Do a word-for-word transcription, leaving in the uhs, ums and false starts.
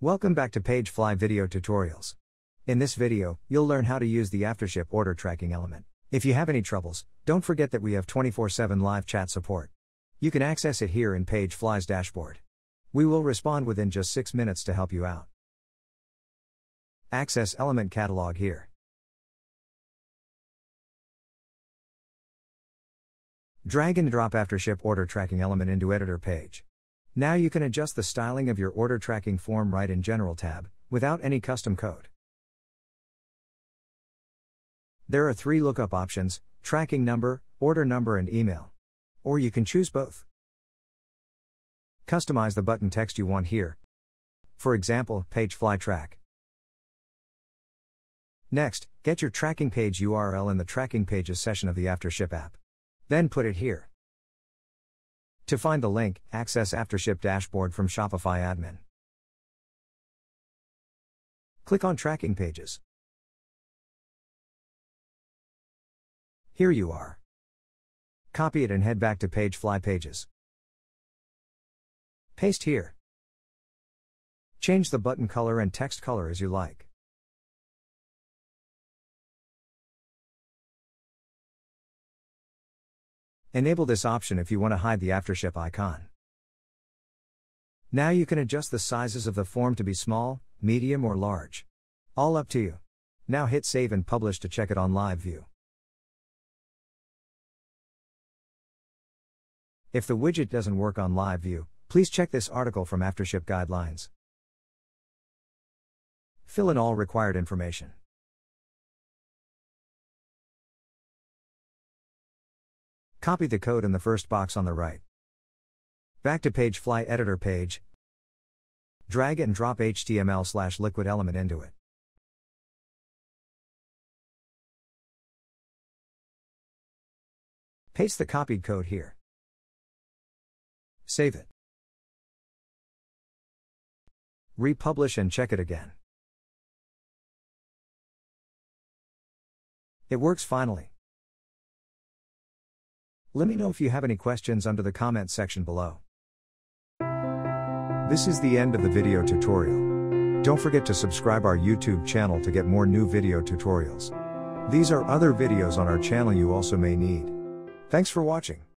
Welcome back to PageFly Video Tutorials. In this video, you'll learn how to use the Aftership Order Tracking element. If you have any troubles, don't forget that we have twenty-four seven live chat support. You can access it here in PageFly's dashboard. We will respond within just six minutes to help you out. Access Element Catalog here. Drag and drop Aftership Order Tracking element into Editor page. Now you can adjust the styling of your order tracking form right in General tab, without any custom code. There are three lookup options: tracking number, order number and email. Or you can choose both. Customize the button text you want here. For example, PageFly Track. Next, get your tracking page U R L in the Tracking Pages section of the Aftership app. Then put it here. To find the link, access Aftership Dashboard from Shopify Admin. Click on Tracking Pages. Here you are. Copy it and head back to PageFly Pages. Paste here. Change the button color and text color as you like. Enable this option if you want to hide the Aftership icon. Now you can adjust the sizes of the form to be small, medium or large. All up to you. Now hit Save and Publish to check it on live view. If the widget doesn't work on live view, please check this article from Aftership Guidelines. Fill in all required information. Copy the code in the first box on the right. Back to PageFly Editor page. Drag and drop H T M L slash liquid element into it. Paste the copied code here. Save it. Republish and check it again. It works finally. Let me know if you have any questions under the comment section below. This is the end of the video tutorial. Don't forget to subscribe our YouTube channel to get more new video tutorials. These are other videos on our channel you also may need. Thanks for watching.